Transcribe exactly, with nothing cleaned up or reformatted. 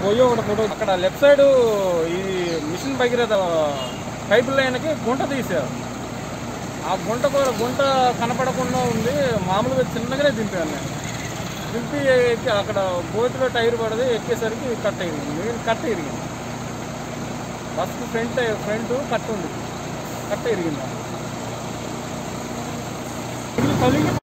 పోయి ఒకటి ఫోటో అక్కడ లెఫ్ట్ సైడ్ ఈ మిషన్ భగీరథ పైప్ లైన్కి గుంట తీశారు. ఆ గుంట కూడా గుంట కనపడకుండా ఉంది. మామూలుగా చిన్నగానే దింపాను నేను. దింపి ఎక్కి అక్కడ బోతులో టైర్ పడది, ఎక్కేసరికి కట్ అయ్యింది. నేను కట్ ఇరిగింది. బస్సు ఫ్రంట్ ఫ్రంట్ కట్ ఉంది, కట్ ఇరిగింది.